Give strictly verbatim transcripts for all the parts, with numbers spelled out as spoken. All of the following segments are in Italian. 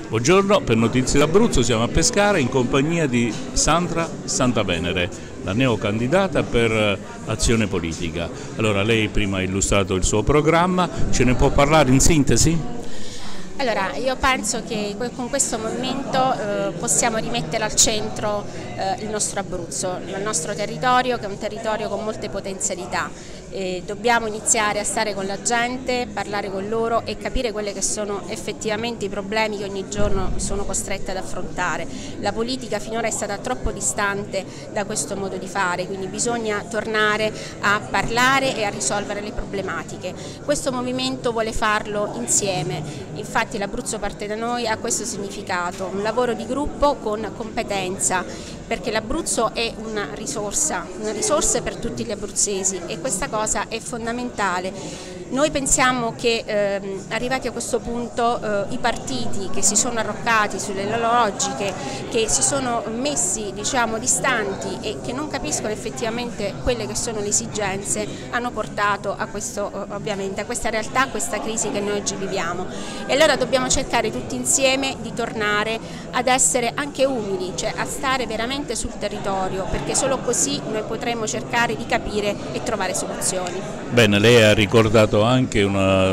Buongiorno, per Notizie d'Abruzzo siamo a Pescara in compagnia di Sandra Santavenere, la neocandidata per Azione Politica. Allora, lei prima ha illustrato il suo programma, ce ne può parlare in sintesi? Allora, io penso che con questo movimento eh, possiamo rimettere al centro eh, il nostro Abruzzo, il nostro territorio, che è un territorio con molte potenzialità. E dobbiamo iniziare a stare con la gente, parlare con loro e capire quelli che sono effettivamente i problemi che ogni giorno sono costrette ad affrontare. La politica finora è stata troppo distante da questo modo di fare, quindi bisogna tornare a parlare e a risolvere le problematiche. Questo movimento vuole farlo insieme, infatti l'Abruzzo parte da noi ha questo significato, un lavoro di gruppo con competenza, perché l'Abruzzo è una risorsa, una risorsa per tutti gli abruzzesi e questa cosa è fondamentale. Noi pensiamo che eh, arrivati a questo punto eh, i partiti che si sono arroccati sulle loro logiche, che si sono messi diciamo distanti e che non capiscono effettivamente quelle che sono le esigenze, hanno portato a questo ovviamente a questa realtà, a questa crisi che noi oggi viviamo. E allora dobbiamo cercare tutti insieme di tornare ad essere anche umili, cioè a stare veramente sul territorio, perché solo così noi potremo cercare di capire e trovare soluzioni. Bene, lei ha ricordato anche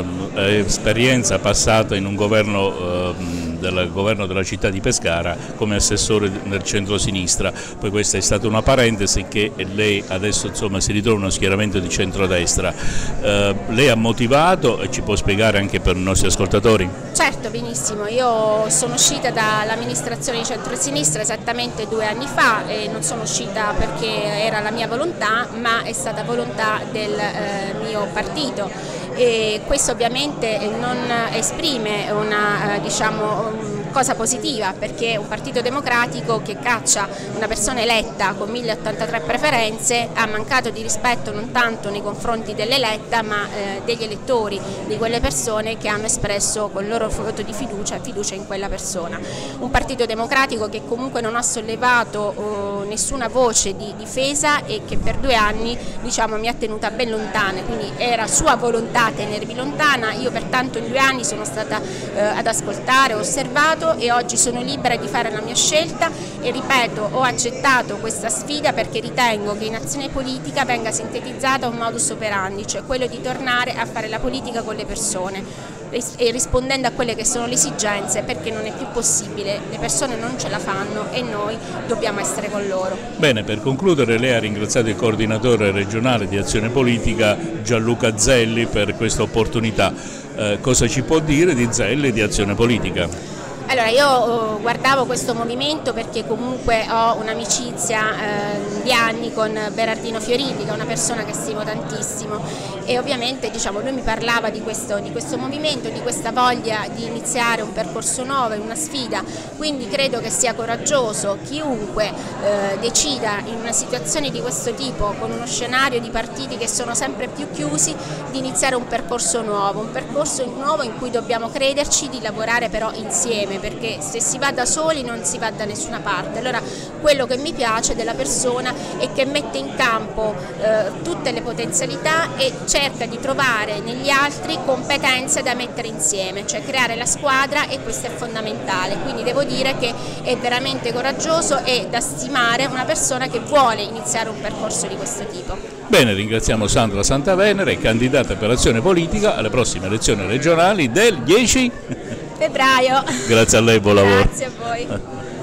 un'esperienza passata in un governo, eh, del governo della città di Pescara come assessore nel centro-sinistra, poi questa è stata una parentesi che lei adesso insomma si ritrova in uno schieramento di centrodestra. Eh, lei ha motivato e ci può spiegare anche per i nostri ascoltatori? Certo, benissimo, io sono uscita dall'amministrazione di centro-sinistra esattamente due anni fa e non sono uscita perché era la mia volontà, ma è stata volontà del eh, mio partito. E questo ovviamente non esprime una eh, diciamo, cosa positiva, perché un partito democratico che caccia una persona eletta con mille ottantatré preferenze ha mancato di rispetto non tanto nei confronti dell'eletta ma eh, degli elettori, di quelle persone che hanno espresso con il loro voto di fiducia, fiducia in quella persona. Un partito democratico che comunque non ha sollevato oh, nessuna voce di difesa e che per due anni diciamo, mi ha tenuta ben lontana, quindi era sua volontà tenermi lontana, io pertanto in due anni sono stata eh, ad ascoltare, ho osservato e oggi sono libera di fare la mia scelta e ripeto, ho accettato questa sfida perché ritengo che in Azione Politica venga sintetizzata un modus operandi, cioè quello di tornare a fare la politica con le persone e rispondendo a quelle che sono le esigenze, perché non è più possibile, le persone non ce la fanno e noi dobbiamo essere con loro. Bene, per concludere lei ha ringraziato il coordinatore regionale di Azione Politica Gianluca Zelli per questa opportunità. Eh, cosa ci può dire di Zelli e di Azione Politica? Allora, io guardavo questo movimento perché comunque ho un'amicizia eh, di anni con Berardino Fiorilli, che è una persona che stimo tantissimo e ovviamente diciamo, lui mi parlava di questo, di questo movimento, di questa voglia di iniziare un percorso nuovo, una sfida, quindi credo che sia coraggioso chiunque eh, decida in una situazione di questo tipo, con uno scenario di partiti che sono sempre più chiusi, di iniziare un percorso nuovo, un percorso nuovo in cui dobbiamo crederci, di lavorare però insieme, perché se si va da soli non si va da nessuna parte. Allora quello che mi piace della persona è che mette in campo eh, tutte le potenzialità e cerca di trovare negli altri competenze da mettere insieme, cioè creare la squadra, e questo è fondamentale, quindi devo dire che è veramente coraggioso e da stimare una persona che vuole iniziare un percorso di questo tipo. Bene, ringraziamo Sandra Santavenere, candidata per Azione Politica alle prossime elezioni regionali del dieci febbraio. Grazie a lei, buon lavoro. Grazie a voi.